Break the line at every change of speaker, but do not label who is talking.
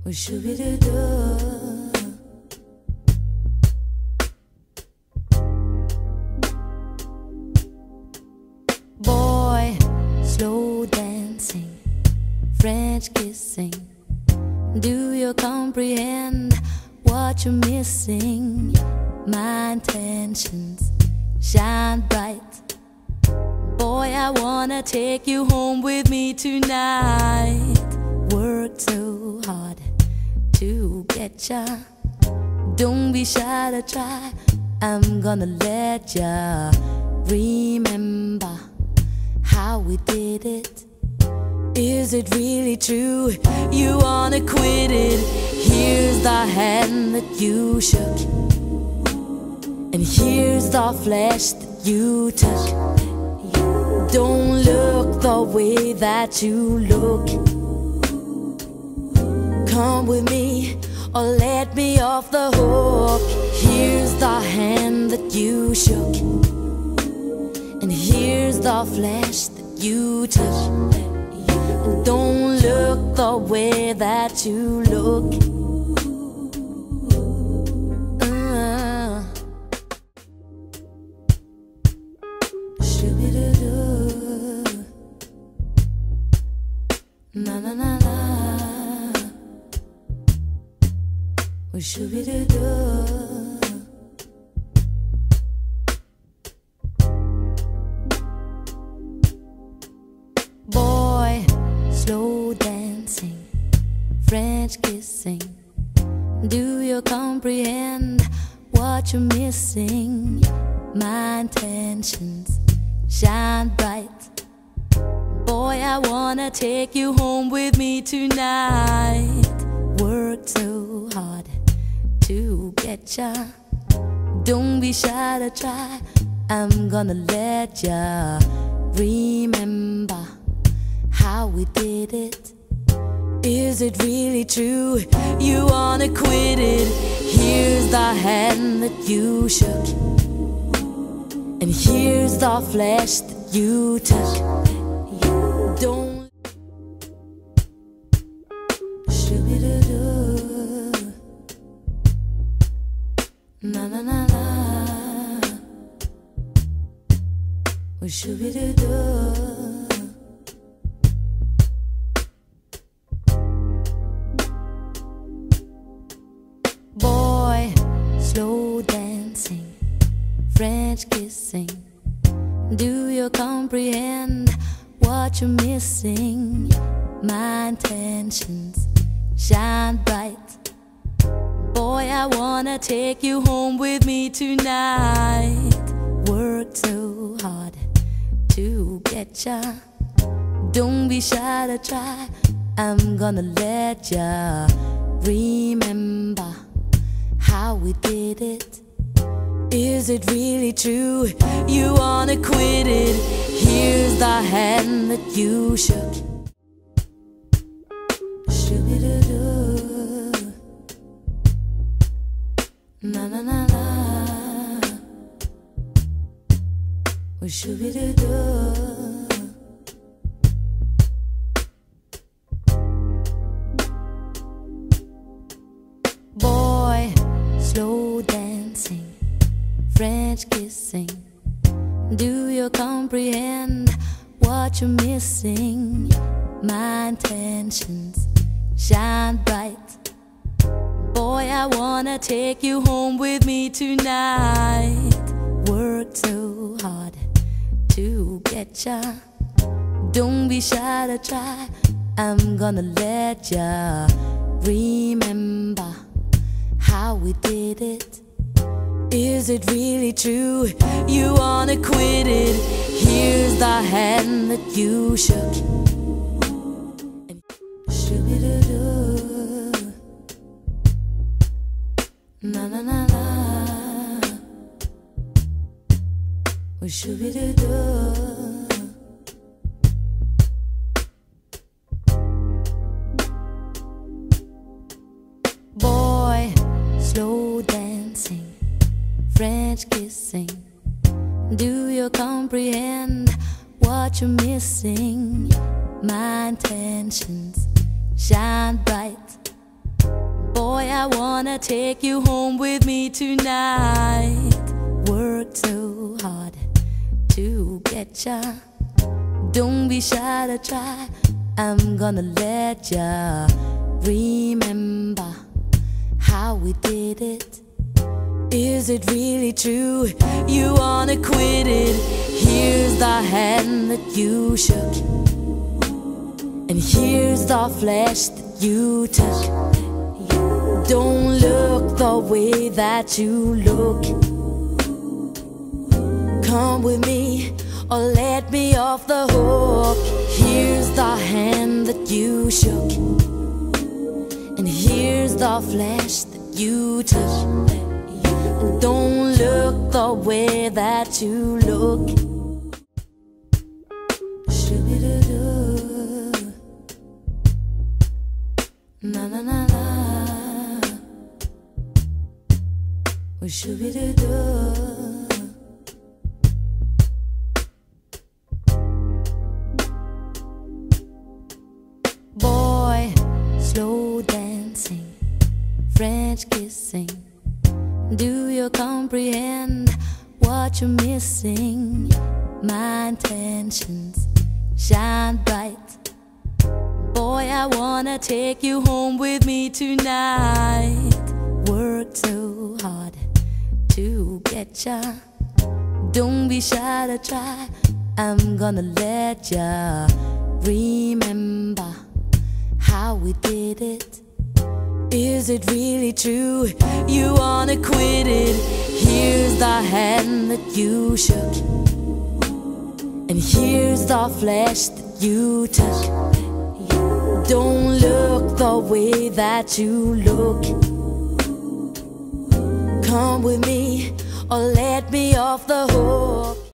Shoo-be-doo-doo. Boy, slow dancing, French kissing. Do you comprehend what you're missing? My intentions shine bright. Boy, I wanna take you home with me tonight. Worked so hard to get ya. Don't be shy to try. I'm gonna let ya remember how we did it. Is it really true? You wanna quit it? Here's the hand that you shook, and here's the flesh that you took. Don't look the way that you look. Come with me or let me off the hook. Here's the hand that you shook, and here's the flesh that you took. Don't look the way that you look. Shoo-be-doo-doo. Na na na na. Shoo-be-doo-doo. Boy, slow dancing, French kissing. Do you comprehend what you're missing? My intentions shine bright. Boy, I wanna take you home with me tonight. Worked so hard to get ya. Don't be shy to try. I'm gonna let ya remember how we did it. Is it really true? You wanna quit it? Here's the hand that you shook, and here's the flesh that you took. Don't shoo-be-doo-doo. Na na na na. Shoo-be-doo-doo. Boy, slow dancing, French kissing. Do you comprehend what you're missing? My intentions shine bright. Boy, I wanna take you home with me tonight. Worked so hard to get ya. Don't be shy to try. I'm gonna let ya remember how we did it. Is it really true? You wanna quit it? Here's the hand that you shook. Shoo-be-doo-doo. Na na na na. Shoo-be-doo-doo. Boy, slow dancing, French kissing. Do you comprehend what you're missing? My intentions shine bright. Boy, I wanna take you home with me tonight. Worked so hard to get ya. Don't be shy to try. I'm gonna let ya remember how we did it. Is it really true? You wanna quit it? Here's the hand that you shook. Shoo-be-doo-doo. Na na na na. Shoo-be-doo-doo. Boy, slow dancing, French kissing. Do you comprehend what you're missing? My intentions shine bright. Boy, I wanna take you home with me tonight. Worked so hard to get ya. Don't be shy to try. I'm gonna let ya remember how we did it. Is it really true? You wanna quit it? Here's the hand that you shook, and here's the flesh that you took. Don't look the way that you look. Come with me or let me off the hook. Here's the hand that you shook, and here's the flesh that you took. Don't look the way that you look. Shoo-be-doo-doo. Na na na na. Shoo-be-doo-doo. Boy, slow dancing, French kissing. Do you comprehend what you're missing? My intentions shine bright. Boy, I wanna take you home with me tonight. Worked so hard to get ya. Don't be shy to try. I'm gonna let ya remember how we did it. Is it really true? You wanna quit it? Here's the hand that you shook, and here's the flesh that you took. Don't look the way that you look. Come with me or let me off the hook.